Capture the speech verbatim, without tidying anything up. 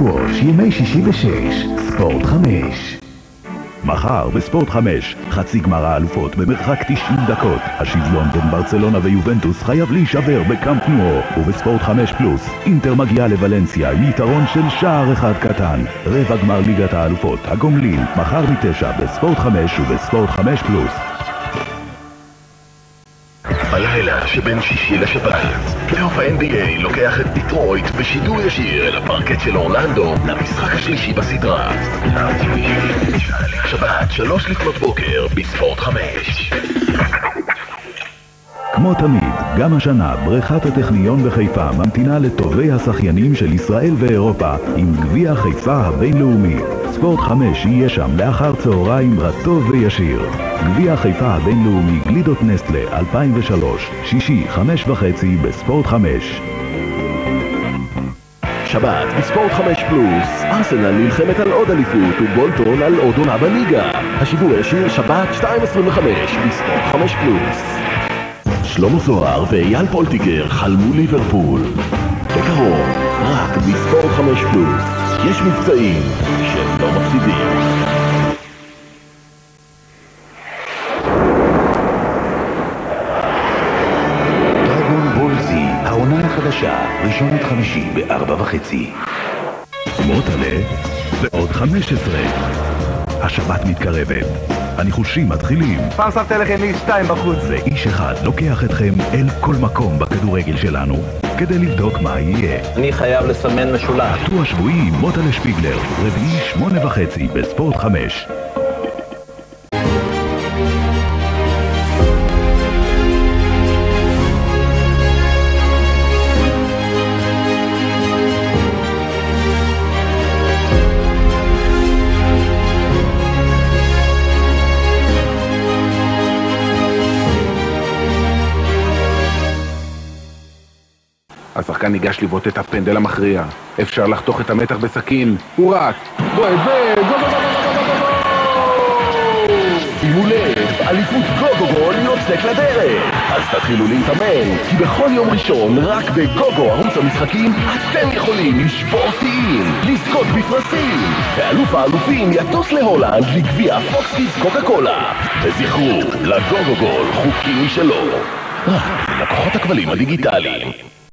סקווש, ימי שישי בשש, ספורט חמש. מחר בספורט חמש, חצי גמר האלופות במרחק תשעים דקות. השוויון בין ברצלונה ויובנטוס חייב להישבר בקאמפ נו. ובספורט חמש פלוס, אינטר מגיעה לוולנסיה עם יתרון של שער אחד קטן. רבע גמר ליגת האלופות, הגומלין, מחר מתשע בספורט חמש ובספורט חמש פלוס. בלילה שבין שישי לשבת, פלייאוף ה-אן בי איי לוקח את דיטרויט בשידור ישיר אל הפרקט של אורלנדו למשחק השלישי בסדרה. שבת, שלוש לפנות בוקר, בספורט חמש. כמו תמיד, גם השנה בריכת הטכניון בחיפה ממתינה לטובי השחיינים של ישראל ואירופה עם גביע חיפה הבינלאומי. ספורט חמש יהיה שם לאחר צהריים רטוב וישיר. גביע חיפה הבינלאומי גלידות נסטלה אלפיים ושלוש, שישי חמש וחצי בספורט חמש. שבת בספורט חמש פלוס, ארסנל נלחמת על עוד אליפות ובולטון על עוד עונה בליגה. השידור הישיר שבת שתיים עשרים וחמש בספורט חמש פלוס. שלמה זוהר ואייל פולטיגר חלמו ליברפול. בקרוב, רק בספורט חמש פלוס. יש מבצעים שלא מפסידים. דרגון בול זי, העונה החדשה, ראשון עד חמישי בארבע וחצי. מוטלה ועוד חמש עשרה. השבת מתקרבת. הניחושים מתחילים. פעם שמתי לכם איש שתיים בחוץ. ואיש אחד לוקח אתכם אל כל מקום בכדורגל שלנו כדי לבדוק מה יהיה. אני חייב לסמן משולש. הטור השבועי עם מוטלה שפיגלר, רביעי שמונה וחצי בספורט חמש. השחקן ניגש לבעוט את הפנדל המכריע. אפשר לחתוך את המתח בסכין. הוא רץ. בואי, ו... גו גו גו גו גו גו! שימו לב, אליפות גו-גו-גול יוצאת לדרך. אז תתחילו להתאמן, כי בכל יום ראשון, רק בגו-גו ערוץ המשחקים, אתם יכולים לשבור שיאים, לזכות בפרסים. ואלוף האלופים יטוס להולנד לגביע פוקסקיס קוקה קולה. וזכרו, לגו-גו-גול חוקים משלו. רק לקוחות הכבלים הדיגיטליים.